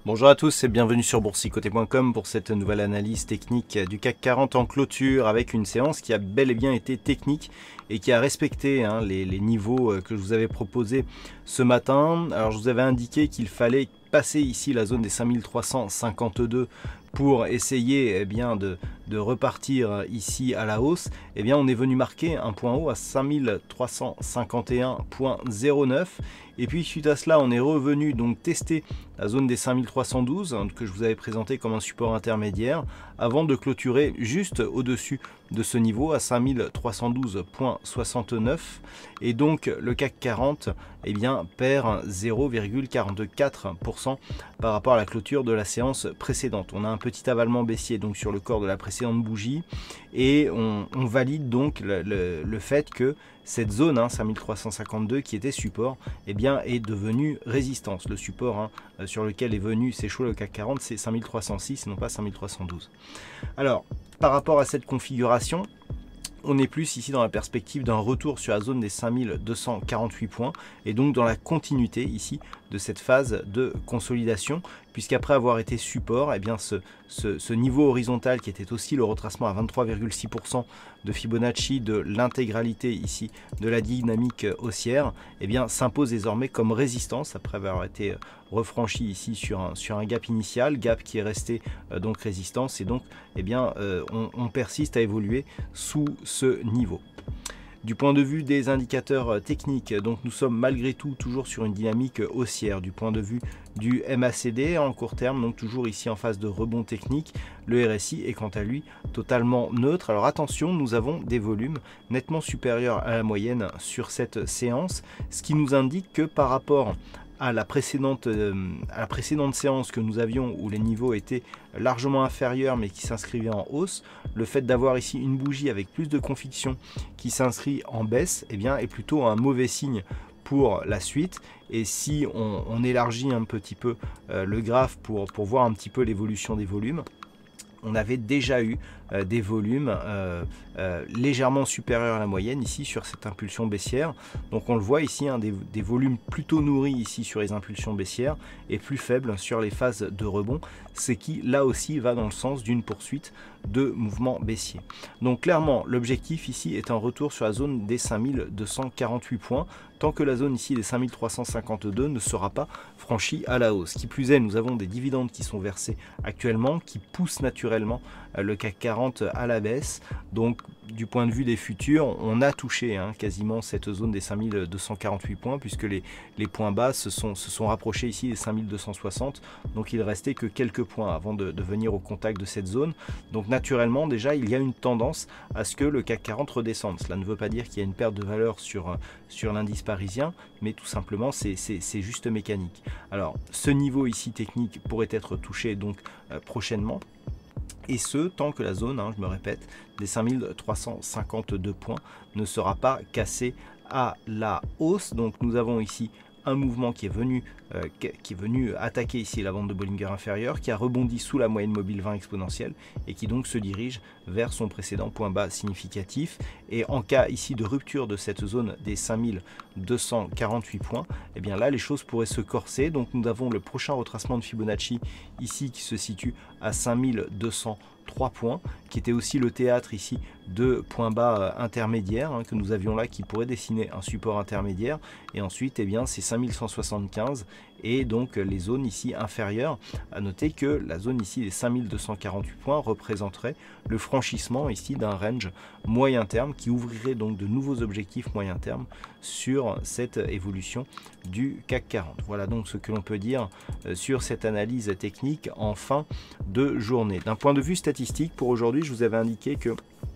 Bonjour à tous et bienvenue sur boursicoté.com pour cette nouvelle analyse technique du CAC 40 en clôture avec une séance qui a bel et bien été technique et qui a respecté les niveaux que je vous avais proposés ce matin. Alors je vous avais indiqué qu'il fallait passer ici la zone des 5352 pour essayer de repartir ici à la hausse. On est venu marquer un point haut à 5351.09 et puis suite à cela on est revenu donc tester la zone des 5312 que je vous avais présenté comme un support intermédiaire avant de clôturer juste au-dessus de ce niveau à 5312.69 et donc le CAC 40 perd 0,44% par rapport à la clôture de la séance précédente. On a un petit avalement baissier donc sur le corps de la précédente bougie et on valide donc le fait que cette zone 5352 qui était support est devenue résistance. Le support sur lequel est venu s'échouer le CAC 40 c'est 5306 et non pas 5312. Alors par rapport à cette configuration, on est plus ici dans la perspective d'un retour sur la zone des 5248 points et donc dans la continuité ici de cette phase de consolidation, puisqu'après avoir été support, ce niveau horizontal qui était aussi le retracement à 23,6% de Fibonacci de l'intégralité ici de la dynamique haussière, s'impose désormais comme résistance après avoir été refranchi ici sur un gap initial, gap qui est resté donc résistance et donc on persiste à évoluer sous ce niveau. Du point de vue des indicateurs techniques, donc nous sommes malgré tout toujours sur une dynamique haussière. Du point de vue du MACD en court terme, donc toujours ici en phase de rebond technique, le RSI est quant à lui totalement neutre. Alors attention, nous avons des volumes nettement supérieurs à la moyenne sur cette séance, ce qui nous indique que par rapport à la précédente séance que nous avions où les niveaux étaient largement inférieurs mais qui s'inscrivaient en hausse, le fait d'avoir ici une bougie avec plus de conviction qui s'inscrit en baisse est plutôt un mauvais signe pour la suite. Et si on élargit un petit peu le graphe pour voir un petit peu l'évolution des volumes, on avait déjà eu des volumes légèrement supérieurs à la moyenne ici sur cette impulsion baissière. Donc on le voit ici, des volumes plutôt nourris ici sur les impulsions baissières et plus faibles sur les phases de rebond, ce qui là aussi va dans le sens d'une poursuite de mouvement baissier. Donc clairement l'objectif ici est un retour sur la zone des 5248 points tant que la zone ici des 5352 ne sera pas franchie à la hausse. Qui plus est, nous avons des dividendes qui sont versés actuellement qui poussent naturellement le CAC 40 à la baisse. Donc du point de vue des futurs, on a touché quasiment cette zone des 5248 points puisque les points bas se sont rapprochés ici des 5260. Donc il restait que quelques points avant de venir au contact de cette zone. Donc naturellement déjà il y a une tendance à ce que le CAC 40 redescende. Cela ne veut pas dire qu'il y a une perte de valeur sur l'indice parisien, mais tout simplement c'est juste mécanique. Alors ce niveau ici technique pourrait être touché donc prochainement. Et ce, tant que la zone, je me répète, des 5352 points ne sera pas cassée à la hausse. Donc nous avons ici un mouvement qui est venu attaquer ici la bande de Bollinger inférieure, qui a rebondi sous la moyenne mobile 20 exponentielle et qui donc se dirige vers son précédent point bas significatif. Et en cas ici de rupture de cette zone des 5248 points, là les choses pourraient se corser. Donc nous avons le prochain retracement de Fibonacci ici qui se situe à 5203 points, qui était aussi le théâtre ici de points bas intermédiaires que nous avions là, qui pourrait dessiner un support intermédiaire. Et ensuite c'est 5175 et donc les zones ici inférieures. À noter que la zone ici des 5248 points représenterait le franchissement ici d'un range moyen terme qui ouvrirait donc de nouveaux objectifs moyen terme sur cette évolution du CAC 40. Voilà donc ce que l'on peut dire sur cette analyse technique en fin de journée. D'un point de vue statistique, pour aujourd'hui, je vous avais indiqué que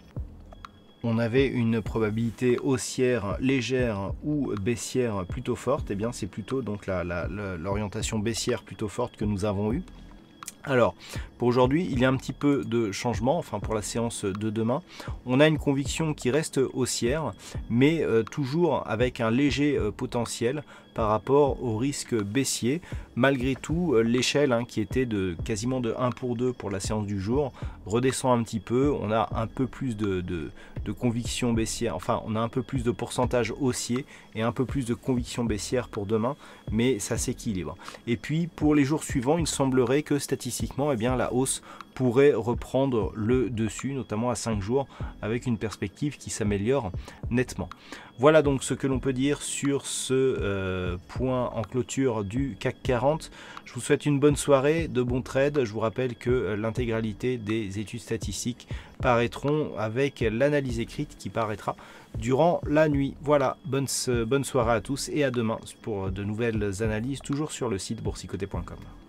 on avait une probabilité haussière légère ou baissière plutôt forte. C'est plutôt donc l'orientation baissière plutôt forte que nous avons eue. Alors, pour aujourd'hui, il y a un petit peu de changement, enfin pour la séance de demain. On a une conviction qui reste haussière, mais toujours avec un léger potentiel par rapport au risque baissier. Malgré tout, l'échelle qui était quasiment de 1 pour 2 pour la séance du jour redescend un petit peu. On a un peu plus de conviction baissière, enfin on a un peu plus de pourcentage haussier et un peu plus de conviction baissière pour demain, mais ça s'équilibre. Et puis pour les jours suivants, il semblerait que statistiquement, eh bien, la hausse pourrait reprendre le dessus, notamment à 5 jours, avec une perspective qui s'améliore nettement. Voilà donc ce que l'on peut dire sur ce point en clôture du CAC 40. Je vous souhaite une bonne soirée, de bons trades. Je vous rappelle que l'intégralité des études statistiques paraîtront avec l'analyse écrite qui paraîtra durant la nuit. Voilà, bonne soirée à tous et à demain pour de nouvelles analyses, toujours sur le site boursicoté.com.